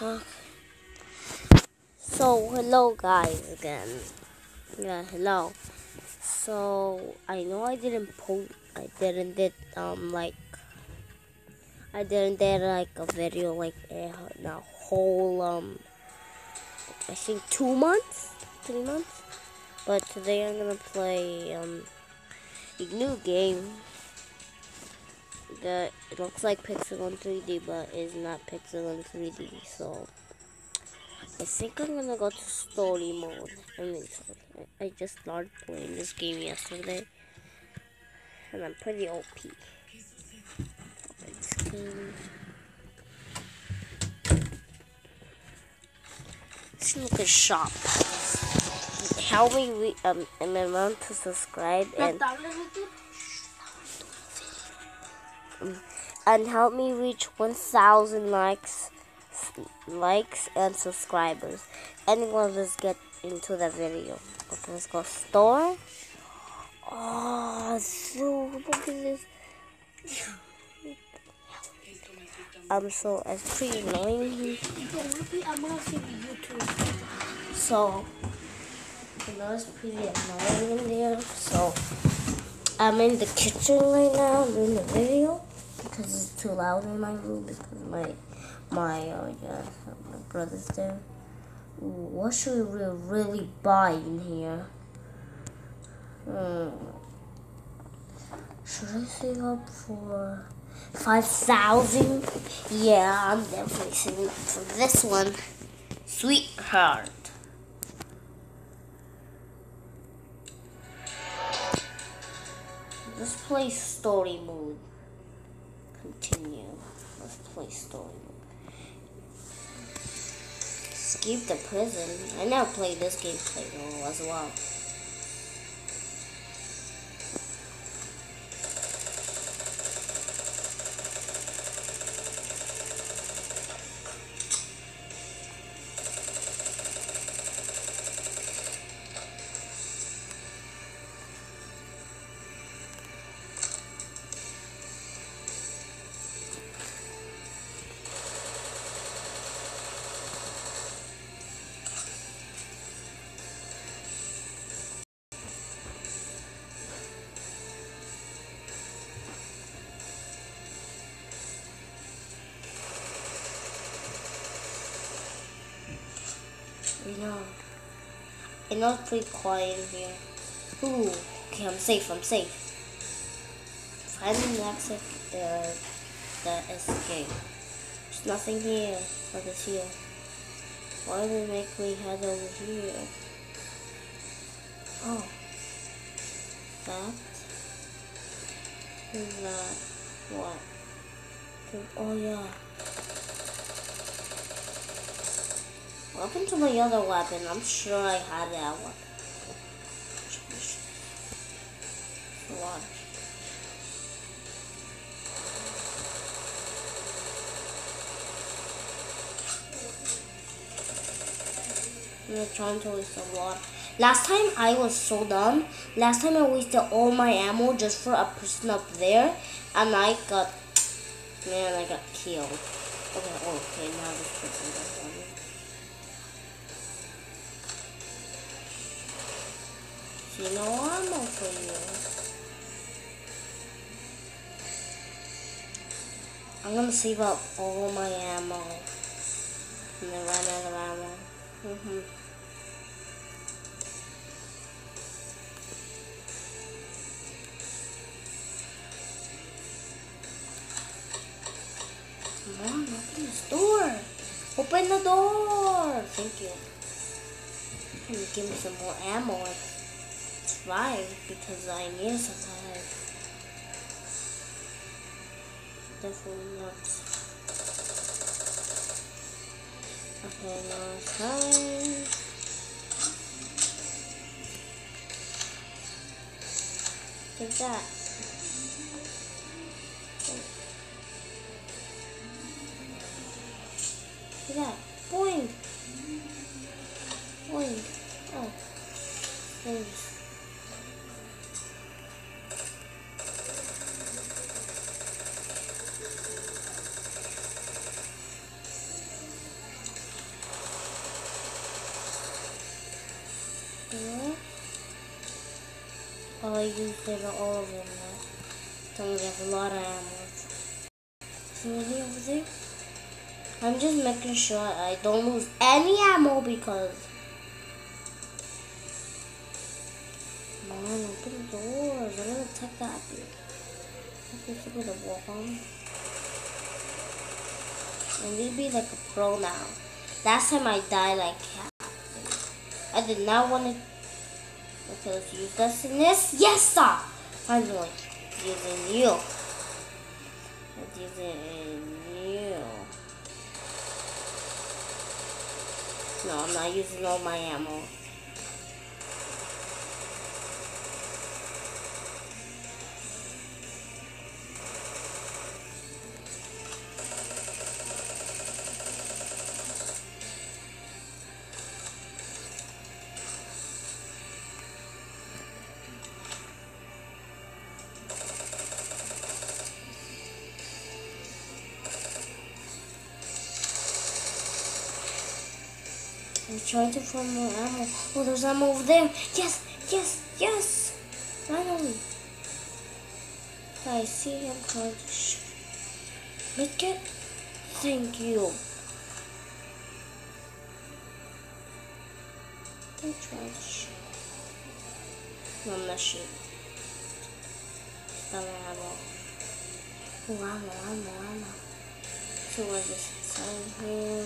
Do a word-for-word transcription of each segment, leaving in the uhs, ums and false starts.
Uh, so hello guys again. Yeah, hello. So I know I didn't post. I didn't did um like I didn't did like a video like a, a whole um I think two months, three months. But today I'm gonna play um a new game that it looks like Pixel three D, but is not Pixel three D. So I think I'm gonna go to story mode. I mean, sorry, I just started playing this game yesterday, and I'm pretty O P. This game. Let's look at shop. Help me re um and remember to subscribe and um, and help me reach one thousand likes, likes and subscribers. Anyone, let's get into the video. Okay, let's go store. Oh, so look at this. Um, so it's pretty annoying. So, you know, it's pretty annoying in there. So, I'm in the kitchen right now doing the video because it's too loud in my room because my my uh, yeah, my brother's there. Ooh, what should we really buy in here? Hmm. Should I save up for five thousand? Yeah, I'm definitely saving up for this one. Sweetheart. Let's play story mode. Continue. Let's play story mode. Escape the prison. I never played this gameplay though as well. You know, I know it's pretty quiet in here. Ooh, okay, I'm safe, I'm safe. Finally exit the, the escape. There's nothing here. What is here? Why did they make me head over here? Oh. That? Is that what? Oh yeah. What happened to my other weapon? I'm sure I had that one. Watch. I'm trying to waste a lot. Last time I was so dumb. Last time I wasted all my ammo just for a person up there, and I got, man, I got killed. Okay, oh, okay, now this person got done. See, no ammo for you. I'm gonna save up all my ammo and then run out of ammo. Mm-hmm. Come on, open this door. Open the door. Thank you. Can you give me some more ammo? It's fine because I need some time. Definitely not. Okay, now it's time. Take that. Take that. Boing. Boing. Oh. Thanks. Yeah. Oh, I used it all of them now. So we have a lot of ammo. Is there any over there? I'm just making sure I don't lose any ammo because... Come on, open the doors. I'm gonna take that up here. I can put a walk on. I need to be like a pro now. Last time I died like cat. I did not want to. Okay, let's use this in this. Yes, stop! Finally, using you. Let's use it in you. No, I'm not using all my ammo. I'm trying to find more ammo. Oh, there's ammo over there. Yes, yes, yes. Finally. I see him trying to shoot. Make it. Thank you. I'm trying to shoot. No, I'm not shooting. Stop ammo. Oh, ammo, ammo, ammo. So what is this inside here?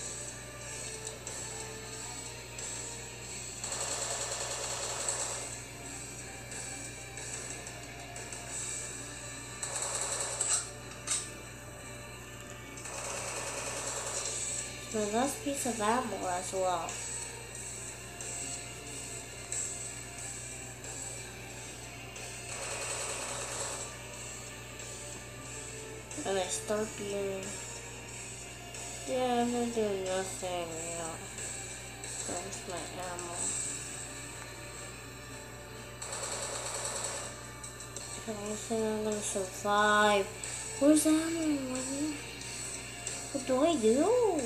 My last piece of ammo as well. And I start being, yeah, I'm gonna do nothing, yeah. Where's my ammo? I don't think I'm gonna survive. Where's the ammo? What do I do?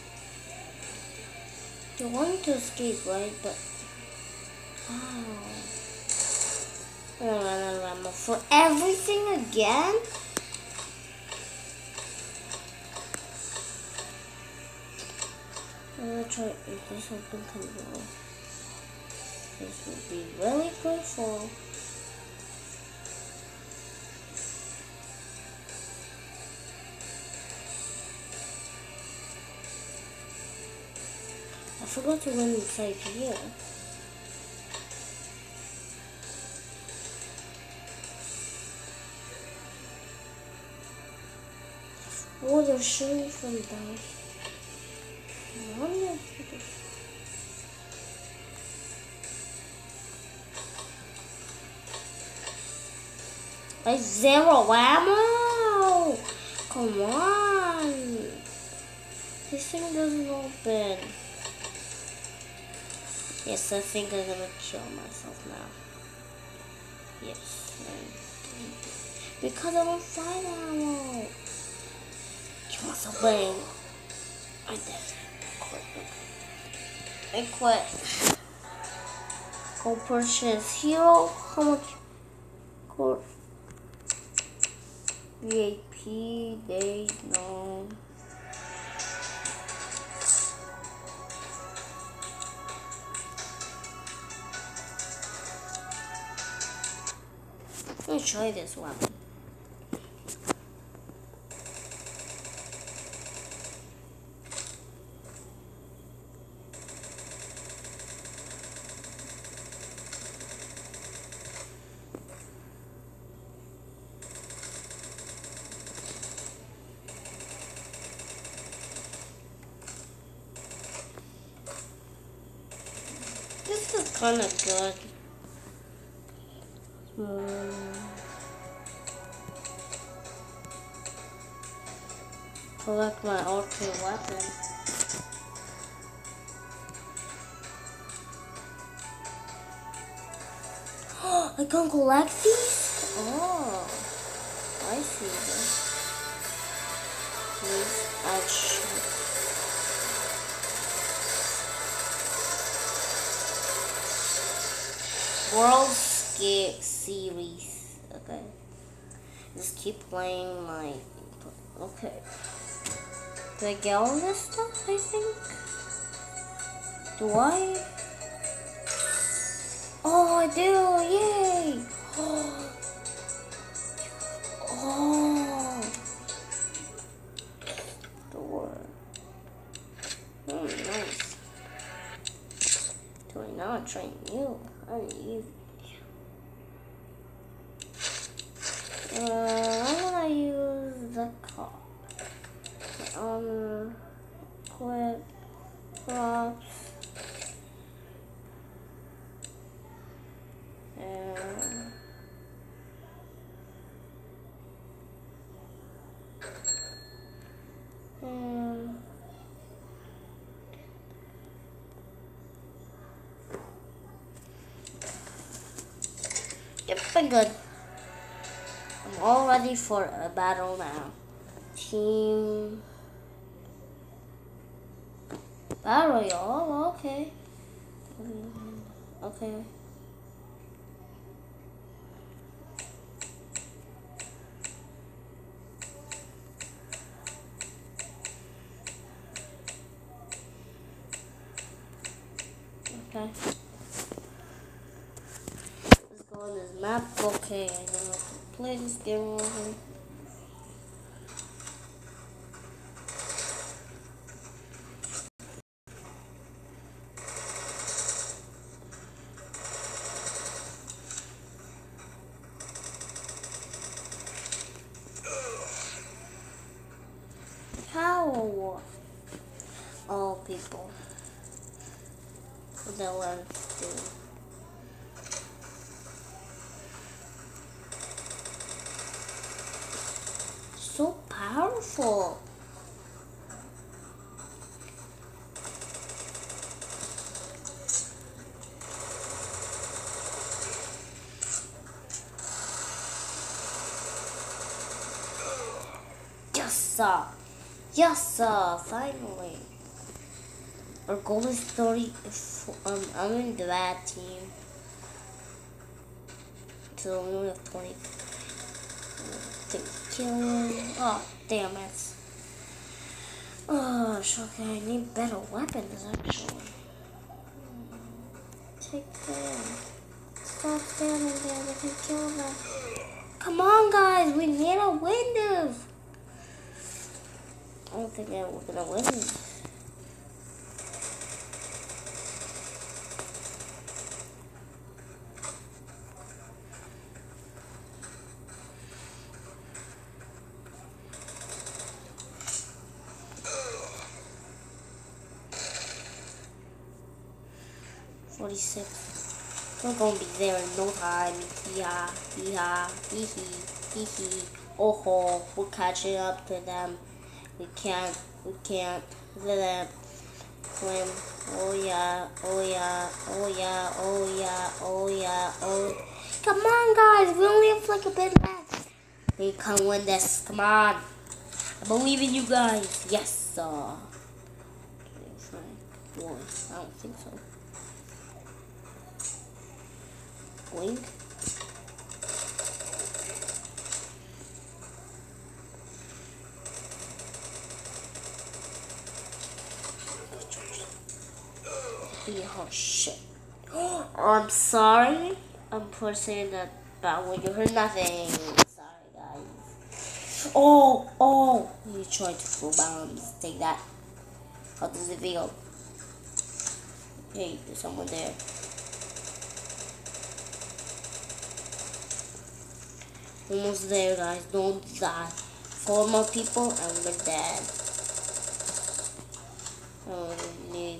You want to escape, right? But how? I'm gonna run out of ammo for everything again? I'm gonna try if this open control. This would be really good for. I forgot to run inside here. Oh, they're shooting from down. I zero ammo. Come on. This thing doesn't open. Yes, I think I'm gonna kill myself now. Yes. Because I don't find ammo. Kill myself, bang. I did. I quit. Go purchase hero. How much? Go. V I P. They know. Let me try this weapon. This is kind of good. Hmm. Collect my ultra weapon. I can collect these? Oh, I see this. Please action. World Skate Series. Okay. Just keep playing my. Okay. Do I get all this stuff? I think. Do I? Oh, I do! Yay! Oh. Door. Oh, nice. Do I not train you? I need. Uh, I'm gonna use the cop. Um, quit props. And um, yep, I'm good. I'm all ready for a battle now. Team battle, y'all. Okay. Okay. Okay. Let's go on this map. Okay, I know how to play this game over. Power War. All people. What that one do? So powerful. Yes, sir. Yes, sir. Finally. Our goal is thirty. Um, I'm in the bad team. So we only have twenty. Killing. Oh, damn it. Oh, okay. I need better weapons, actually. Take them. Stop standing there. They can kill them. Come on, guys. We need to win this. I don't think that we're gonna win this. forty-six. We're gonna be there in no time. Hee-ha, hee-ha, hee-hee, hee-hee. Oh-ho, we're catching up to them. We can't, we can't let them swim. Oh yeah, oh yeah, oh yeah, oh yeah, oh yeah, oh. Come on, guys, we only have like a bit left. We can win this, come on. I believe in you guys. Yes, sir. Boy, I don't think so. Blink. Oh shit. I'm sorry. I'm pushing the battle. You heard nothing. Sorry, guys. Oh, oh. You tried to throw bombs. Take that. How does it feel? Hey, there's someone there. Almost there, guys. Don't die. Four more people and we're dead. Oh, we need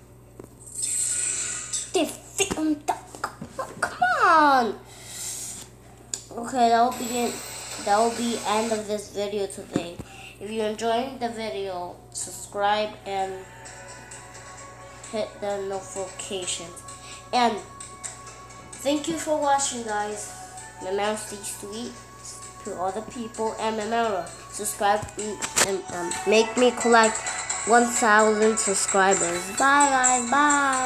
defeat them. Come on. Okay, that will be it. That will be end of this video today. If you enjoyed the video, subscribe and hit the notifications. And thank you for watching, guys. Remember, stay sweet to other people, and remember, subscribe and, and um, make me collect one thousand subscribers. Bye, guys. Bye.